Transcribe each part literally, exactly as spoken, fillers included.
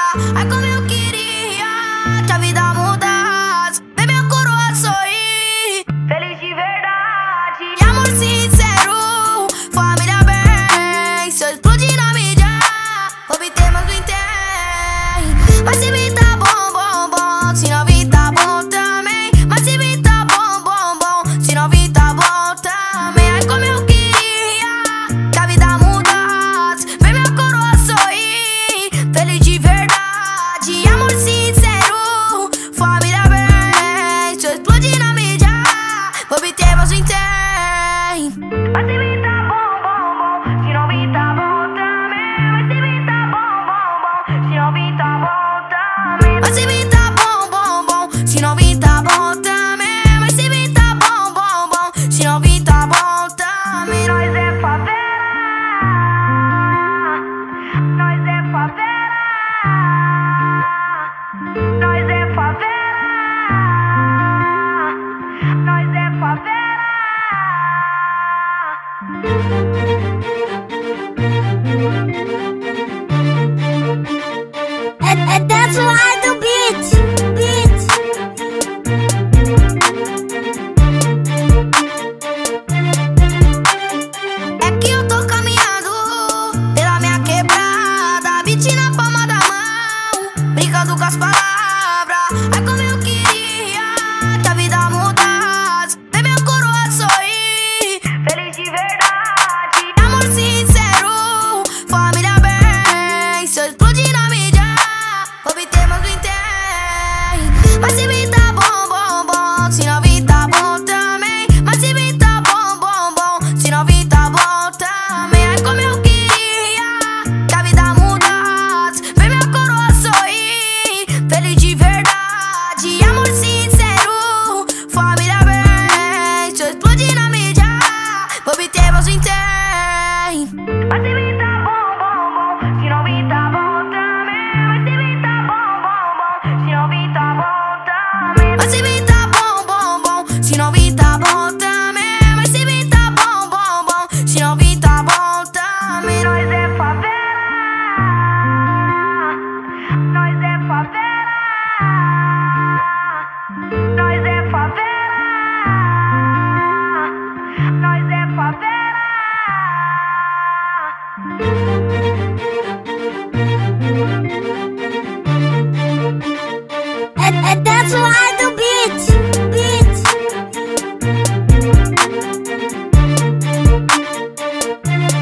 Ai, como eu queria que a vida mudasse, ver minha coroa sorrir, feliz de verdade. E amor sincero, família bem. Se eu explodir na mídia, obter mais do tem. Mas se vir tá bom, bom, bom, se não vir tá bom também. Mas se vir tá bom, bom, bom, se não vir tá bom também. Ai, como eu queria que a vida mudasse, ver minha coroa sorrir, feliz de verdade. Amor sincero, família bem. Se eu explodir na mídia, obter mais do tem. Mas se vir tá bom, bom, bom, se não vir tá bom também. Mas se vir tá bom, bom, bom, se não vir tá bom também. Mas se vir tá bom, bom, bom, se não vir tá bom também. Mas se vir tá bom, bom, bom, se não vir tá bom também. Nós é favela, nós é favela, nós é favela, nós é favela. É, é that's why do beat, beat. É que eu tô caminhando pela minha quebrada, beat na palma da mão, brincando com as palavras. Ai, como eu queria que a vida mudasse, ver minha coroa sorrir, feliz de verdade. Amor sincero, família bem. Se eu explodir na mídia, obter mais do tem. Mas se vir tá bom, bom, bom, se não vir tá bom também. Mas se vir tá bom, bom, bom, se não vir tá bom também. Ai, como eu queria que a vida mudasse, ver minha coroa sorrir, feliz de verdade. Amor sincero, família bem. Se eu explodir na mídia, obter mais do tem. Mas se vir tá bom, bom, bom, se não vir tá bom também. Mas se vir tá bom, bom, bom, se não vir tá bom também. Mas se vir tá bom, bom, bom, se não vir tá bom também. Mas se vir tá bom, bom, bom, se não vir tá bom também. Nós é favela, nós é favela, nós é favela, nós é favela. É, é that's why do beat, beat.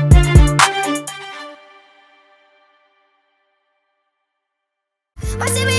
Mas se